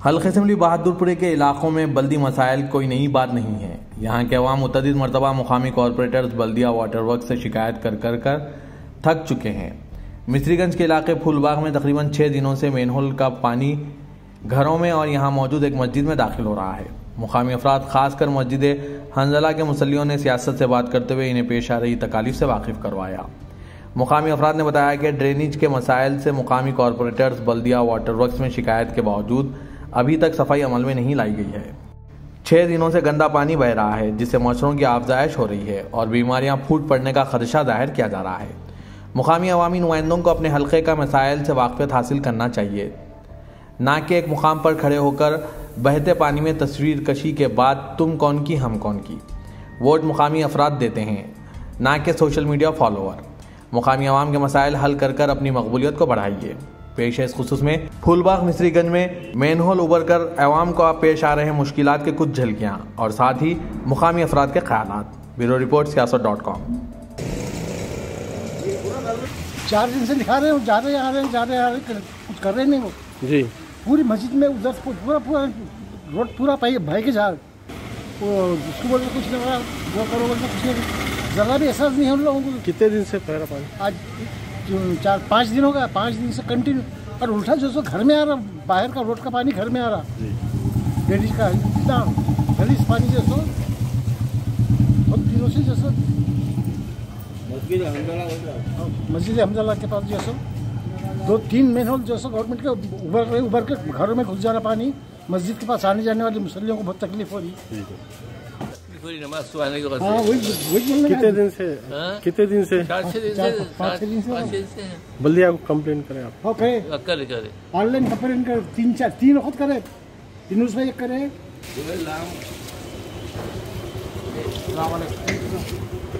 हल्के असम्बली बहादुरपुरे के इलाकों में बल्दी मसाइल कोई नई बात नहीं है। यहाँ के अवाम मुतअद्दिद मरतबा मुकामी कॉरपोरेटर्स बल्दिया वाटर वर्क से शिकायत कर थक चुके हैं। मिस्रीगंज के इलाके फूलबाग में तकरीबन 6 दिनों से मेनहोल का पानी घरों में और यहाँ मौजूद एक मस्जिद में दाखिल हो रहा है। मुकामी अफराद खासकर मस्जिद हंजला के मुसल्लियों ने सियासत से बात करते हुए इन्हें पेश आ रही तकालीफ से वाकिफ करवाया। मुकामी अफराद ने बताया कि ड्रेनेज के मसाइल से मुकामी कॉरपोरेटर्स बल्दिया वाटर वर्क्स में शिकायत के बावजूद अभी तक सफाई अमल में नहीं लाई गई है। 6 दिनों से गंदा पानी बह रहा है जिससे मच्छरों की आफजाइश हो रही है और बीमारियां फूट पड़ने का खदशा जाहिर किया जा रहा है। मुकामी अवामी नुमाइंदों को अपने हल्के का मसाइल से वाक़फ़ियत हासिल करना चाहिए, ना कि एक मुकाम पर खड़े होकर बहते पानी में तस्वीर कशी के बाद तुम कौन की हम कौन की। वोट मुकामी अफराद देते हैं, ना कि सोशल मीडिया फॉलोअर। मुकामी अवाम के मसाइल हल कर अपनी मकबूलियत को बढ़ाइए। पेश है इस खुसूस में फूलबाग मिस्रीगंज में मेनहोल उबर कर अवाम को पेश आ रहे मुश्किलात के कुछ झलकियाँ और साथ ही मुकामी अफराद के ख्यालात। Bureau report siyaasat.com। 4 दिन से दिखा रहे हैं, जा रहे आ रहे कुछ कर रहे नहीं वो जी। पूरी मस्जिद में उधर पूरा रोड पूरा भाई के झाड़ वो उसको बोल कुछ नहीं हो वो करो बोलते कुछ नहीं, जरा भी एहसास नहीं है उन लोगों को। कितने दिन से पहरा पानी? आज 4-5 दिन हो गया, 5 दिन से कंटिन्यू। और उल्टा जो सो घर में आ रहा, बाहर का रोड का पानी घर में आ रहा, ड्रेनेज का इतना गलीज पानी जैसो बहुत दिनों से जैसो मस्जिद हमदला के पास जैसो 2-3 मेनहोल जैसो गवर्नमेंट के उबर के घरों में घुस जा रहा पानी। मस्जिद के पास आने जाने वाले मुसल्लियों को बहुत तकलीफ हो रही है। कितने दिन से 5-6 दिन से बल्दिया को कंप्लेन करें आप? करे ऑनलाइन कंप्लेन कर 3 वक्त करे, 3 उसमें एक करे।